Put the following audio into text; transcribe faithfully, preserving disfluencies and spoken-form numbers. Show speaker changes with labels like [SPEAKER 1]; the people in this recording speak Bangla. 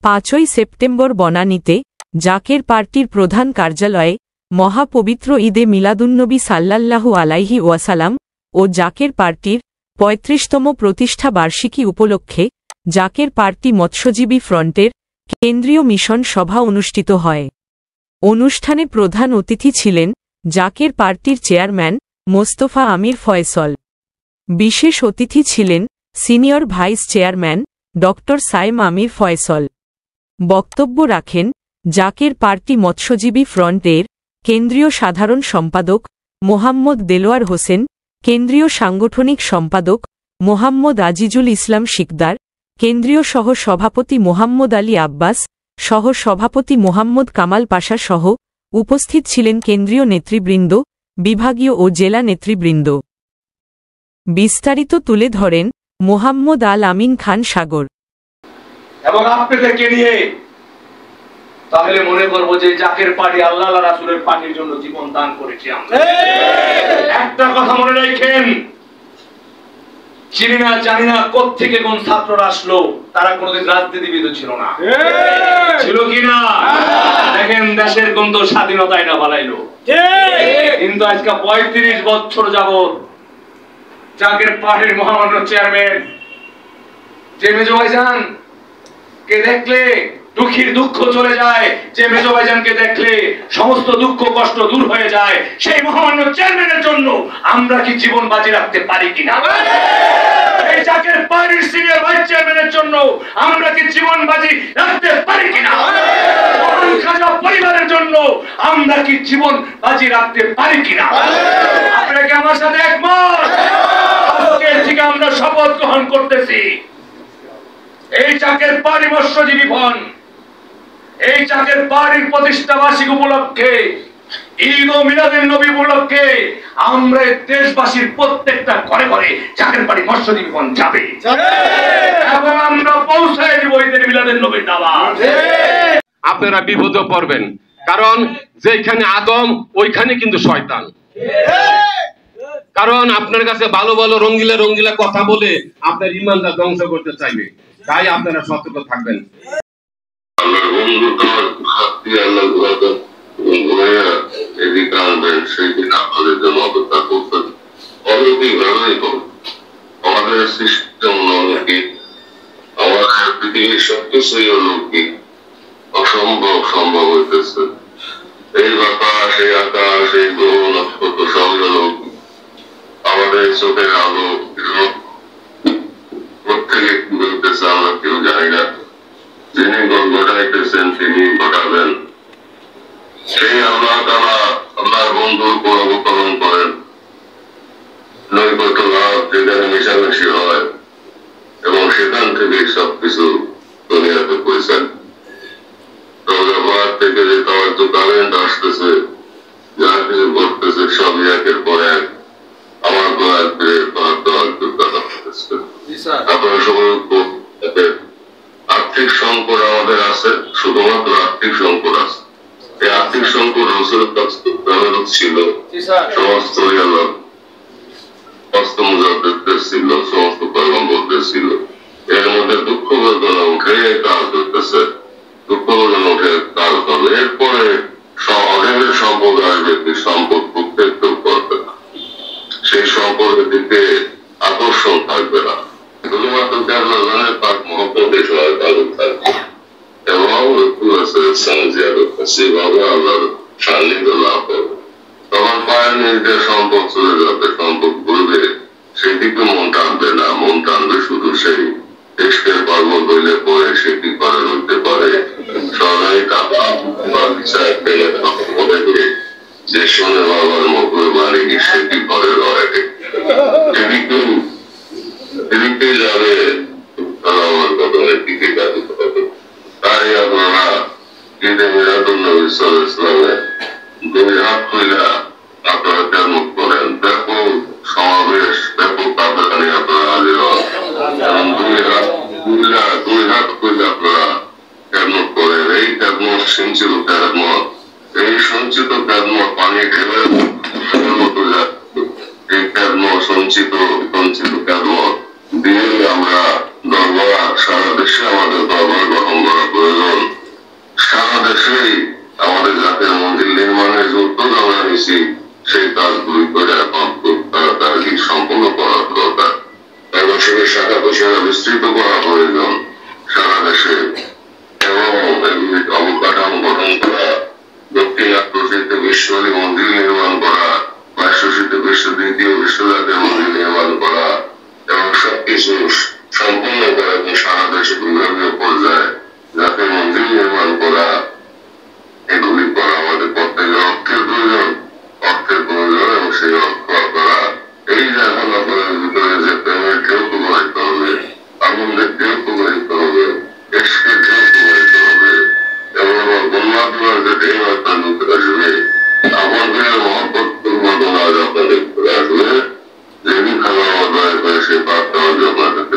[SPEAKER 1] পাঁচই সেপ্টেম্বর বনানীতে জাকের পার্টির প্রধান কার্যালয়ে মহাপবিত্র ঈদে মিলাদুন্নবী সাল্লাল্লাহু আলাইহি ওয়াসাল্লাম ও জাকের পার্টির পঁয়ত্রিশতম প্রতিষ্ঠা বার্ষিকী উপলক্ষে জাকের পার্টি মৎস্যজীবী ফ্রন্টের কেন্দ্রীয় মিশন সভা অনুষ্ঠিত হয়। অনুষ্ঠানে প্রধান অতিথি ছিলেন জাকের পার্টির চেয়ারম্যান মোস্তফা আমির ফয়সল। বিশেষ অতিথি ছিলেন সিনিয়র ভাইস চেয়ারম্যান ড সাইম আমির ফয়সল। বক্তব্য রাখেন জাকের পার্টি মৎস্যজীবী ফ্রন্টের কেন্দ্রীয় সাধারণ সম্পাদক মোহাম্মদ দেলোয়ার হোসেন, কেন্দ্রীয় সাংগঠনিক সম্পাদক মোহাম্মদ আজিজুল ইসলাম শিকদার, কেন্দ্রীয় সহ সভাপতি মোহাম্মদ আলী আব্বাস, সহ সভাপতি মোহাম্মদ কামাল পাশা সহ উপস্থিত ছিলেন কেন্দ্রীয় নেতৃবৃন্দ, বিভাগীয় ও জেলা নেতৃবৃন্দ। বিস্তারিত তুলে ধরেন মোহাম্মদ আল আমিন খান সাগর।
[SPEAKER 2] এবং আপনাদেরকে নিয়ে তাহলে মনে করবো যে জাকের পার্টি আল্লাহ রাসূলের পার্টির জন্য জীবন দান করেছি আমরা। একটা কথা মনে রাখেন, চিনি না জানি না কোত্থেকে কোন ছাত্ররা আসলো, তারা কোনোদিন রাজনীতিবিদ ছিল না, ছিল কিনা? দেখেন দেশের গন্ধ স্বাধীনতা এটা বানাইলো, কিন্তু আজকে পঁয়ত্রিশ বছর যাবত জাকের পার্টির মহামান্য চেয়ারম্যান যে মেজো ভাইজান কে দেখলে দুঃখীর দুঃখ চলে যায়, যে মেজো ভাইজানকে দেখলে সমস্ত দুঃখ কষ্ট দূর হয়ে যায়, সেই মহামান্য চেয়ারম্যানের জন্য আমরা কি জীবন বাজি রাখতে পারি কিনা? এই জাকের পার্টির সিনিয়র ভাইস চেয়ারম্যানের জন্য আমরা কি জীবন বাজি রাখতে পারি কিনা? মহান খাজা পরিবারের জন্য আমরা কি জীবন বাজি রাখতে পারি কিনা? আপনারা কি আমার সাথে একমত? আজকের থেকে আমরা শপথ গ্রহণ করতেছি, এই জাকের পার্টি মৎস্যজীবী ফ্রন্ট, এই জাকের পার্টির প্রতিষ্ঠা বার্ষিকী উপলক্ষে, ঈদ ও মিলাদুন নবী উপলক্ষে আমরা দেশবাসীর প্রত্যেকটা ঘরে ঘরে জাকের পার্টি মৎস্যজীবী ফ্রন্ট যাবে এবং আমরা পৌঁছায় দিব ঈদের মিলাদুন নবীর দাওয়াত।
[SPEAKER 3] আপনারা বিপদে পড়বেন, কারণ যেখানে আদম ওইখানে কিন্তু শয়তান। কারণ আপনার কাছে ভালো ভালো রঙ্গিলা রঙ্গিলা কথা বলে আপনার ঈমানটা ধ্বংস করতে চাইবে, তাই আপনারা সতর্ক থাকবেন।
[SPEAKER 4] আমাদের সিস্টেম অলৌকিক, আমাদের পৃথিবীর সবকিছুই অলৌকিক, অসম্ভব সম্ভব হইতেছে। এই বাতাস, এই আকাশ, এই গ্রহ নক্ষত্র সবই অলৌকিক। আমাদের চোখের আলো প্রত্যেকে কি বলতেছে আমরা কেউ জানি না। যিনি ঘটাইতেছেন তিনি ঘটাবেন। সেই আল্লাহ তাআলা আল্লাহর বন্ধুর উপর অবতরণ করেন। নৈকট্য লাভ যেখানে মিশামিশি হয় এবং সেখান থেকে সবকিছু দুনিয়াতে পৌঁছান। রোজাবার থেকে যে তাওয়াজ্জ কারেন্ট আসতেছে, যা কিছু ঘটতেছে সবই একের পর এক আমার দোয়াতে তাওয়াজ্জুদ দ্বারা হতেছে। আপনারা সবাই আর্থিক সংকট আমাদের আছে, শুধুমাত্র আর্থিক সংকট আছে। এই আর্থিক সংকট রসুলের ছিল, সমস্ত মুজাদ্দিদদের ছিল, সমস্ত পয়গম্বরদের ছিল। এর মধ্যে দুঃখ বেদনা উঠে কাজ করতেছে, দুঃখ বেদনা উঠে কাজ হবে। এরপরে অঢেলের সম্পদ আসবে, সম্পদ করতে কেউ করবে না, সেই সম্পদের দিকে আকর্ষণ থাকবে না। শুধুমাত্র জান্নাতের পাক মহব্বতে সবাই তালুক থাকবে এবং সেভাবে আল্লাহর সান্নিধ্য লাভ করবে। তখন পায়ের নিচে সম্পদ চলে যাবে, সম্পদ ঘুরবে, সেদিকে মন টানবে না, মন টানবে শুধু সেই দেশের পর্বত হইলে পরে সে কি করে হইতে পারে সবাই টাকা বা বিচার পেলে বলে যে শোনে বাবার মুখে বাড়ি কি সে কি করে রয়ে এদিকে এদিকে যাবে আমার কদমের দিকে গাড়ি হবে। তাই আপনারা ঈদে মিলাদুন নবী সাল্লাল্লাহু আলাইহি ওয়াসাল্লামে দুই হাত খুইলা আপনারা তেমন করেন, ব্যাপক সমাবেশ, ব্যাপক কাঁদাকানি আপনারা হাজির হন এবং দুই হাত খুইলা দুই হাত খুইলা আপনারা তেমন করেন। এই তেমন সঞ্চিত তেমন, এই সঞ্চিত তেমন পানি ঢেলে এই তেমন সঞ্চিত সঞ্চিত তেমন দিয়ে আমরা দরবার সারা দেশে আমাদের দরবার গঠন করা প্রয়োজন। পাঁচটা বাজে আপনাদের